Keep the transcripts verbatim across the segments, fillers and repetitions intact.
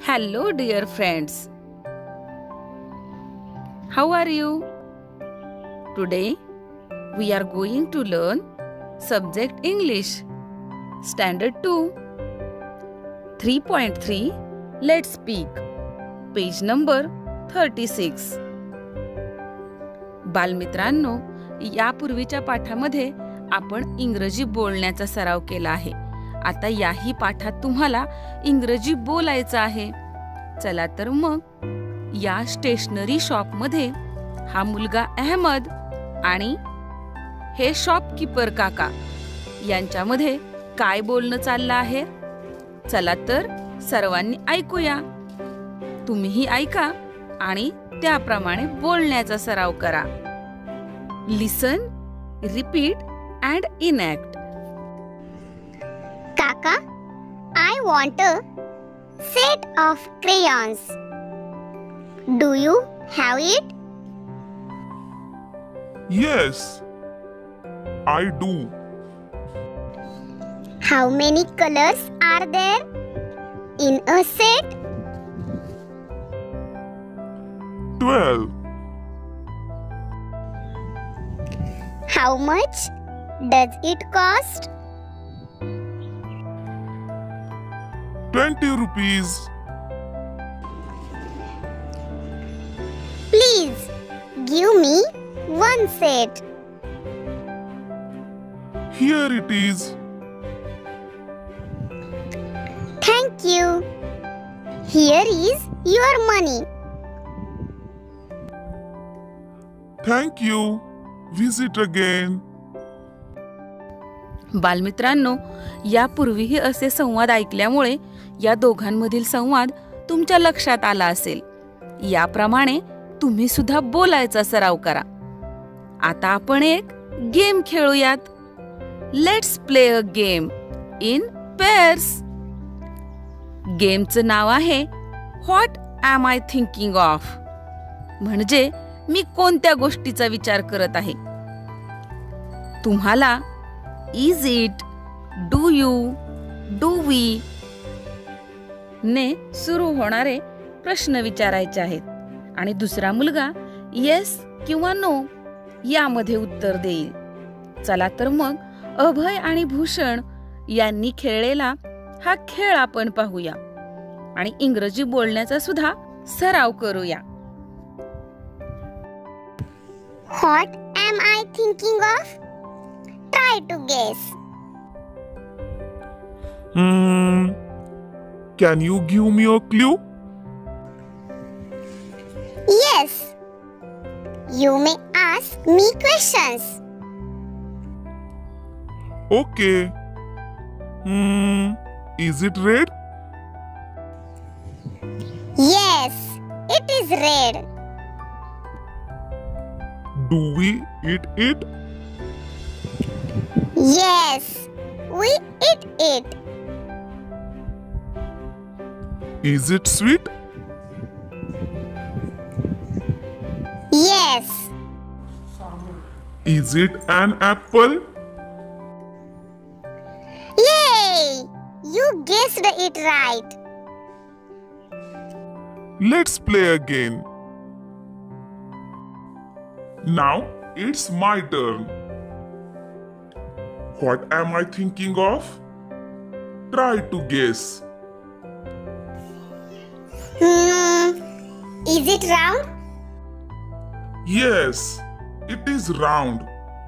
Hello dear friends. How are you? Today we are going to learn subject English Standard two three point three Let's speak page number thirty-six. बालमित्रांनो, यापूर्वीच्या पाठामध्ये आपण इंग्रजी बोलण्याचा सराव केला आहे. आता याही पाठात तुम्हाला इंग्रजी बोलायचं आहे. चला तर मग या स्टेशनरी शॉप मध्ये हा मुलगा अहमद आणि हे शॉपकीपर काका यांच्यामध्ये काय बोलणं चाललं आहे. चला तर सर्वांनी ऐकूया. तुम्हीही ऐका आणि त्याप्रमाणे बोलण्याचा सराव करा. Listen, repeat and enact. Kaka, I want a set of crayons. Do you have it? Yes, I do. How many colors are there in a set? Twelve. How much does it cost? Twenty rupees. Please give me one set. Here it is. Thank you. Here is your money. Thank you. Visit again. बालमित्रांनो, यापूर्वीही असे संवाद ऐकल्यामुळे या दोघांमधील संवाद तुमच्या लक्षात आला असेल. याप्रमाणे तुम्ही सुद्धा बोलायचा सराव करा. आता आपण एक गेम खेळूयात. Let's play a game in pairs. गेमचं नाव आहे what am I thinking of, म्हणजे मी कोणत्या गोष्टीचा विचार करत आहे. तुम्हाला is it, do you, do we ने सुरू होणारे प्रश्न विचारायचे आहेत आणि दुसरा मुलगा येस किंवा नो यामध्ये उत्तर देईल. चला तर मग अभय आणि भूषण यांनी खेळलेला हा खेळ आपण पाहूया आणि इंग्रजी बोलण्याचा सुद्धा सराव करूया. What am I thinking of? Try to guess. Hmm. Can you give me a clue? Yes. You may ask me questions. Okay. Hmm. Is it red? Yes, it is red. Do we eat it? Yes, we eat it. Is it sweet? Yes. Is it an apple? Yay! You guessed it right. Let's play again. Now it's my turn. What am I thinking of? Try to guess. Hmm. Is it round? Yes, it is round.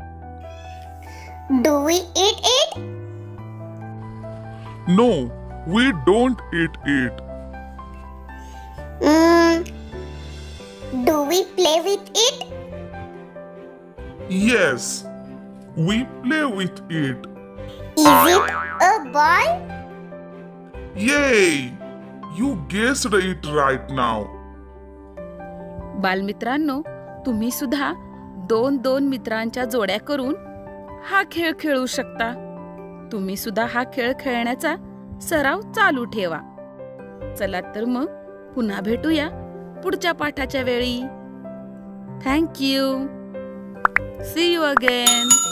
Do we eat it? No, we don't eat it. Hmm. Do we play with it? Yes, we play with it. Is it a ball? Yay! You guessed it right now. बालमित्रांनो, तुम्ही सुद्धा दोन दोन मित्रांच्या जोड्या करून हा खेळ खेळू शकता. तुम्ही सुद्धा हा खेळ खेळण्याचा सराव चालू ठेवा. चला तर मग पुन्हा भेटूया पुढच्या पाठाच्या वेळी. Thank you. See you again.